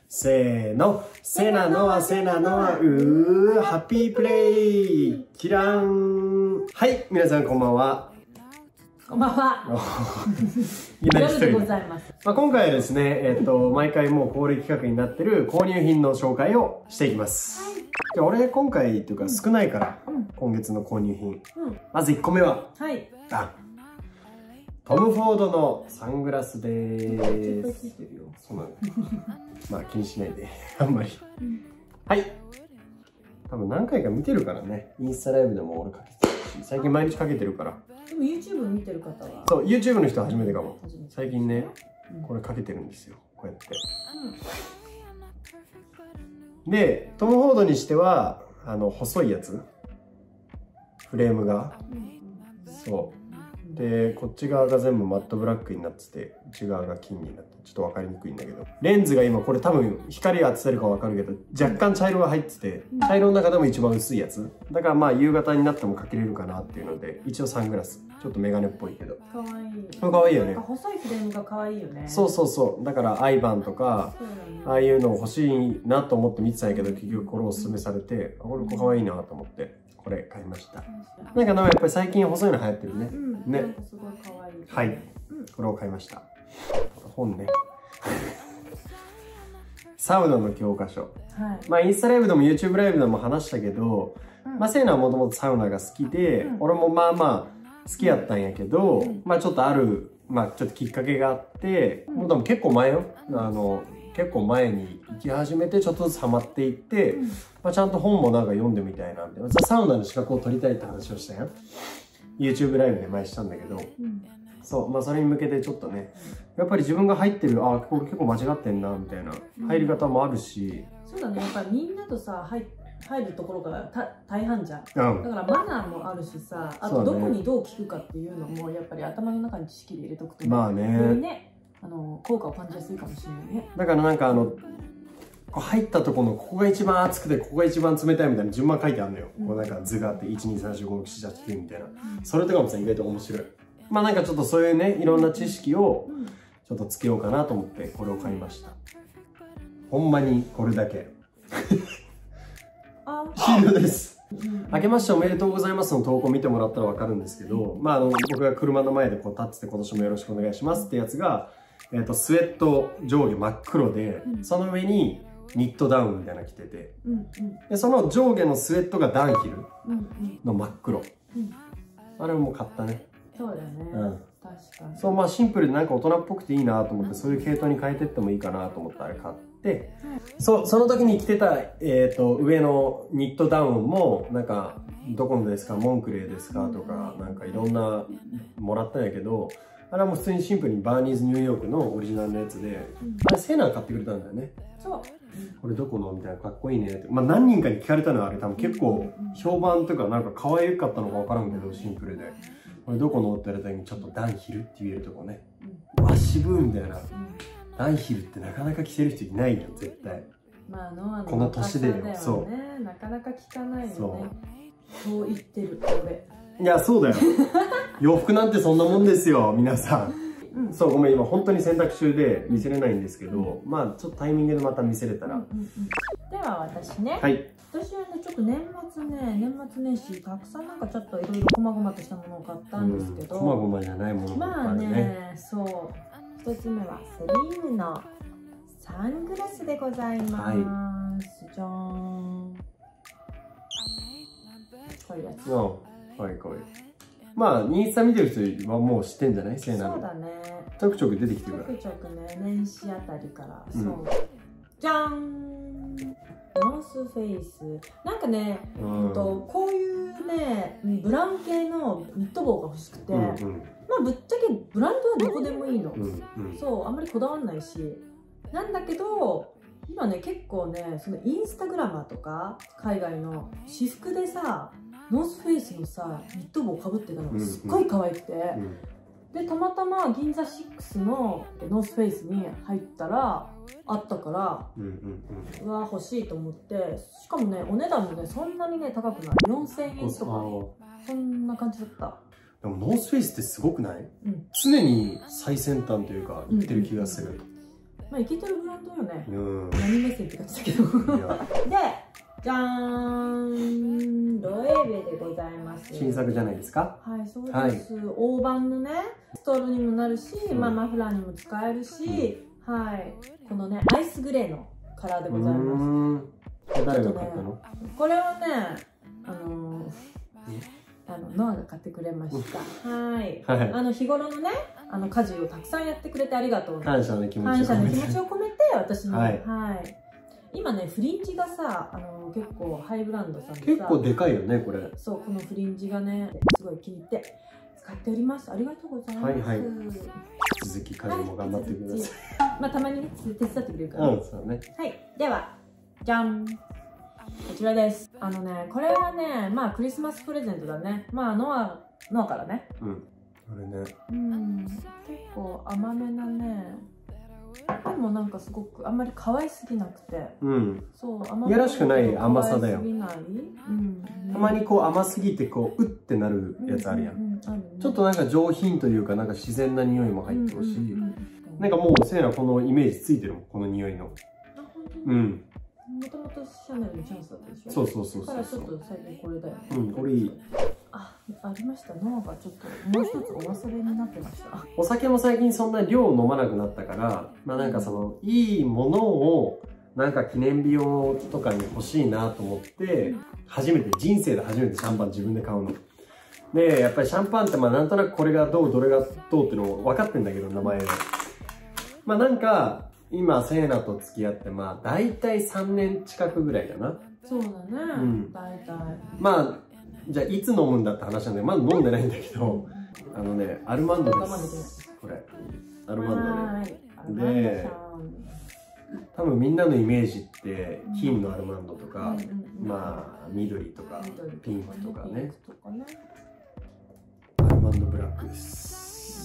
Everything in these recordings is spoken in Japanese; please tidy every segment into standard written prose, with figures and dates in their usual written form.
せーの。せなのはせなのはハッピープレイキラン。はい、皆さんこんばんは。 こんばんは。 いきなり一人でございます。 今回はですね、毎回もう恒例企画になってる購入品の紹介をしていきます。はい、じゃあ俺今回っていうか少ないから、今月の購入品。まず1個目は、 はい。 トム・フォードのサングラスでーす。そうなんだ。まあ気にしないで、あんまり。はい。多分何回か見てるからね。インスタライブでも俺かけてるし、最近毎日かけてるから。 でも YouTube 見てる方はそう、YouTube の人は初めてかも。最近ね、これかけてるんですよ。こうやって。で、トム・フォードにしては、細いやつ。フレームが。そう。で、こっち側が全部マットブラックになってて、内側が金になって、ちょっと分かりにくいんだけど。レンズが今、これ多分光当ててるか分かるけど、若干茶色が入ってて、茶色の中でも一番薄いやつ。だからまあ夕方になってもかけれるかなっていうので、一応サングラス。ちょっとメガネっぽいけど。 かわいい。 かわいいよね。 細いフレームがかわいいよね。 そうそうそう。だからアイバンとか、ああいうの欲しいなと思って見てたんやけど、結局これをおすすめされて、これかわいいなと思って、これ買いました。なんかやっぱり最近細いの流行ってるね。ね。 なんかすごいかわいい。 はい。これを買いました。本ね。サウナの教科書。はい、まあインスタライブでも YouTube ライブでも話したけど、まあセイナはもともとサウナが好きで、俺もまあまあ好きやったんやけど、まあちょっとまあちょっときっかけがあって、もうでも結構前よ。結構前に行き始めてちょっとずつハマっていって、まあちゃんと本もなんか読んでみたいなみたいな。サウナの資格を取りたいって話をしたやん。YouTube ライブで前したんだけど、そう、まあそれに向けてちょっとね、やっぱり自分が入ってる、これ結構間違ってんな、みたいな入り方もあるし。 そうだね、やっぱりみんなとさ、入るところが大半じゃん。だからマナーもあるしさ、あとどこにどう聞くかっていうのも、やっぱり頭の中に知識で入れとくと、 まあね。 効果を感じやすいかもしれないね。 だからなんか入ったところのここが一番熱くてここが一番冷たいみたいな順番書いてあるのよ。こうなんか図があって123456789みたいな。それとかもさ意外と面白い。まあなんかちょっとそういうねいろんな知識をちょっとつけようかなと思ってこれを買いました。ほんまにこれだけ。終了です。明けましておめでとうございますの投稿見てもらったらわかるんですけど、まあ僕が車の前でこう立ってて今年もよろしくお願いしますってやつが、スウェット上下真っ黒で、その上にニットダウンみたいなの着てて、でその上下のスウェットがダウンヒルの真っ黒。あれも買ったね。 そうだね。確かに。 そう、まあシンプルでなんか大人っぽくていいなと思って、そういう系統に変えてってもいいかなと思ってあれ買って、その時に着てた、上のニットダウンも、なんか、どこのですか、モンクレーですかとか、なんかいろんなもらったんやけど、あれはもう普通にシンプルにバーニーズニューヨークのオリジナルのやつで、あれセーナー買ってくれたんだよね。そう。これどこのみたいな、かっこいいねって。まあ何人かに聞かれたのはあれ多分結構評判とかなんか可愛かったのかわからんけど、シンプルで。これどこのって言われた時にちょっとダンヒルって言えるとこね。うわ、渋いみたいな。ダンヒルってなかなか着てる人いないよ、絶対。 まあこの年でよ。そう。なかなか聞かないよね。そう言ってる、俺。 いや、そうだよ。洋服なんてそんなもんですよ、皆さん。そう、ごめん、今本当に洗濯中で見せれないんですけど、まあちょっとタイミングでまた見せれたら。 では私ね。 はい。 私はね、ちょっと年末年始、たくさんなんかちょっといろいろこまごまとしたものを買ったんですけど。 こまごまじゃないものまあね、そう。一つ目はセリーヌのサングラスでございます。じゃーん。こういうやつ。 はい、まあ、インスタ見てる人はもう知ってんじゃない？そうだね。 ちょくちょく出てきてるから。 ちょくちょくね、年始あたりから。そう。じゃーん。ノースフェイス。なんかね、こういうね、ブラウン系のニット帽が欲しくて、まあぶっちゃけブランドはどこでもいいの。そう、あんまりこだわんないし。なんだけど、今ね、結構ね、そのインスタグラマーとか、海外の私服でさ、ノースフェイスのさ、ニット帽かぶってたのがすっごい可愛くて、で、たまたま銀座6のノースフェイスに入ったら、あったから、うわ、欲しいと思って、しかもね、お値段もね、そんなにね、高くない。4000円とか、そんな感じだった。 でも、ノースフェイスってすごくない？常に最先端というか、言ってる気がする。 まあイケてるブランドよね。 うん。 何目線って感じだけど。で、じゃーん、ロエベでございます。 新作じゃないですか？ はい、そうです。大判のね、ストールにもなるし、まあマフラーにも使えるし、はい、このね、アイスグレーのカラーでございます。 誰が買ったの？ これはね、ノアが買ってくれました。はい。日頃のね、家事をたくさんやってくれてありがとう。 感謝の気持ちを込めて、私に。はい。今ね、フリンジがさ、結構ハイブランドさんでさ。 結構でかいよね、これ。 そう、このフリンジがね、すごい気に入って使っております。ありがとうございます。はいはい。 続き家事も頑張ってください。 まあ、たまにね、手伝ってくれるから。 うん、そうね。 はい。では、じゃん。こちらです。これはね、まあクリスマスプレゼントだね。まあノアからね。 うん。これね。 結構甘めなね。でもなんかすごくあんまり可愛すぎなくて。 うん。 そう、甘め。 いやらしくない甘さだよ。 たまにこう甘すぎてこううってなるやつあるやん。ちょっとなんか上品というかなんか自然な匂いも入ってるし、なんかもうせいなこのイメージついてるもん、この匂いの。うん。 もともとシャネルのチャンスだったでしょ。 そう。 だからちょっと最近これだよね。 うん、これいい。 ありました。ノアがちょっともう一つお忘れになってました。 お酒も最近そんな量飲まなくなったから、まあなんかそのいいものをなんか記念日用とかに欲しいなと思って、人生で初めてシャンパン自分で買うの。で、やっぱりシャンパンってまあなんとなくこれがどう、どれがどうっていうの分かってんだけど、名前は。まあなんか、今、セイナと付き合って、まあ、大体3年近くぐらいだな。 そうだね。うん。大体。 まあ、じゃあ、いつ飲むんだって話なんで、まだ飲んでないんだけど、アルマンドです。これ。アルマンドね。で、多分みんなのイメージって、金のアルマンドとか、まあ、緑とか、ピンクとかね。アルマンドブラックです。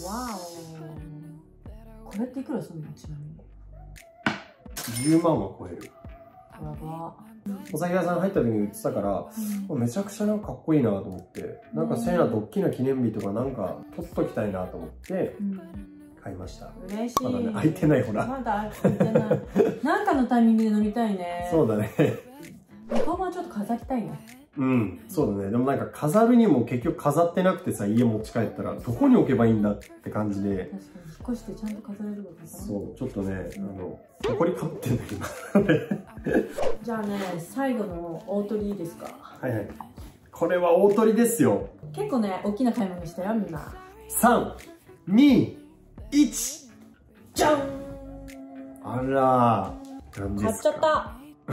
わお。これっていくらするの、ちなみに。 10万は超える。 やば。 お酒屋さん入った時に売ってたから、めちゃくちゃなんかかっこいいなと思って、なんかセイナと大きな記念日とかなんか取っときたいなと思って買いました。 嬉しい。 まだね、開いてないほら。 まだ開いてない。なんかのタイミングで飲みたいね。 そうだね。 向こうはちょっと飾りたいね。 うん、そうだね。でもなんか飾るにも結局飾ってなくてさ、家持ち帰ったらどこに置けばいいんだって感じで。 確かに、引っ越してちゃんと飾れるのかな。 そう、ちょっとね、ほこりかぶってんだけど。 じゃあね、最後の大取りいいですか？ はいはい。これは大取りですよ。 結構ね、大きな買い物したよ、みんな。 3、2、1。じゃん！あらー。 買っちゃった。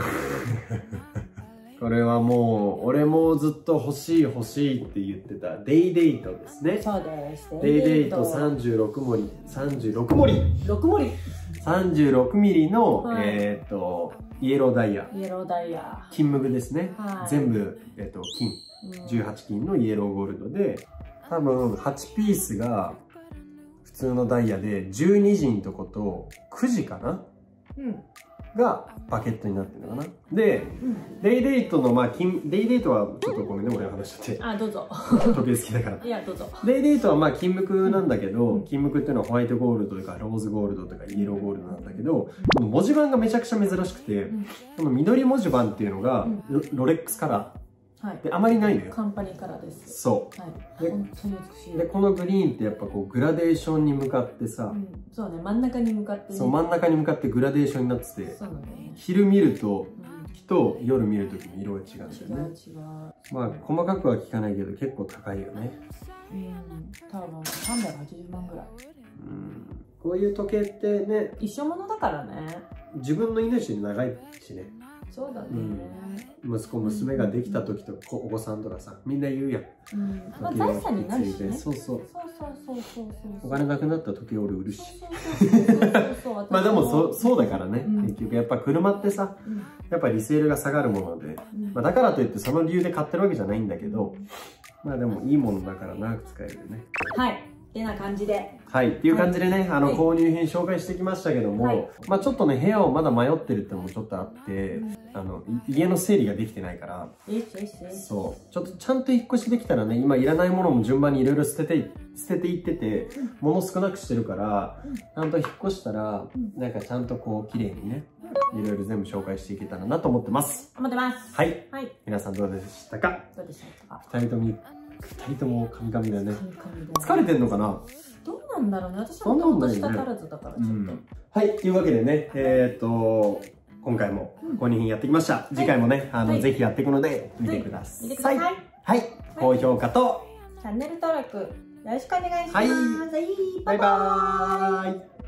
これはもう、俺もずっと欲しいって言ってたデイデイトですね。 そうです。 デイデイト36盛り。36盛り !6 盛り !36 ミリの、イエローダイヤ。 イエローダイヤ。 金無垢ですね。全部、金。18金のイエローゴールドで、多分8ピースが普通のダイヤで、12時のとこと9時かながパケットになってるのかな。で、デイデイトの、デイデイトはちょっとごめんね、俺が話してて。 あ、どうぞ。 時計好きだから。 いや、どうぞ。 デイデイトは金無垢なんだけど、金無垢っていうのはホワイトゴールドとかローズゴールドとかイエローゴールドなんだけど、この文字盤がめちゃくちゃ珍しくて、この緑文字盤っていうのがロレックスカラー。で、あまりないのよ。 カンパニーカラーです。 そう。本当に美しい。で、このグリーンってやっぱこうグラデーションに向かってさ、 そうね、真ん中に向かってね。 そう、真ん中に向かってグラデーションになってて、昼見ると、と夜見るときに色が違うんだよね。違う。まあ、細かくは聞かないけど結構高いよね。 多分380万ぐらい。 こういう時計ってね、 一生ものだからね。 自分の命に長いしね。 そうだね。 息子娘ができた時とお子さんとかさ、みんな言うやん。 まあ財産になるしね。 そう。お金なくなった時計俺売るし。まあでもそうだからね。結局やっぱ車ってさ、やっぱリセールが下がるもので、だからといってその理由で買ってるわけじゃないんだけど、まあでもいいものだから長く使えるよね。 はい。 てな感じで。 はい。っていう感じでね、 はい、 購入品紹介してきましたけども、はい、まあちょっとね、部屋をまだ迷ってるってのもちょっとあって、家の整理ができてないから、そう。ちょっとちゃんと引っ越しできたらね、今いらないものも順番にいろいろ捨てていってて、物少なくしてるから、ちゃんと引っ越したら、なんかちゃんとこう、綺麗にね、いろいろ全部紹介していけたらなと思ってます。 思ってます。 はい。はい。皆さんどうでしたか？ どうでしたか？ 二人ともカミカミだね。疲れてんのかな？ どうなんだろうね。私はもともと舌足らずだからちょっと。 はい。というわけでね、今回も購入品やってきました。次回もね、ぜひやっていくので、見てください。はい。高評価と、 チャンネル登録、よろしくお願いします。はい。 バイバーイ。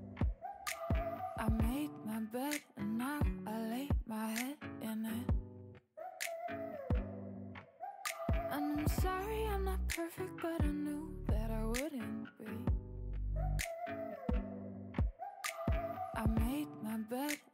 Sorry, I'm not perfect, but I knew that I wouldn't be. I made my bed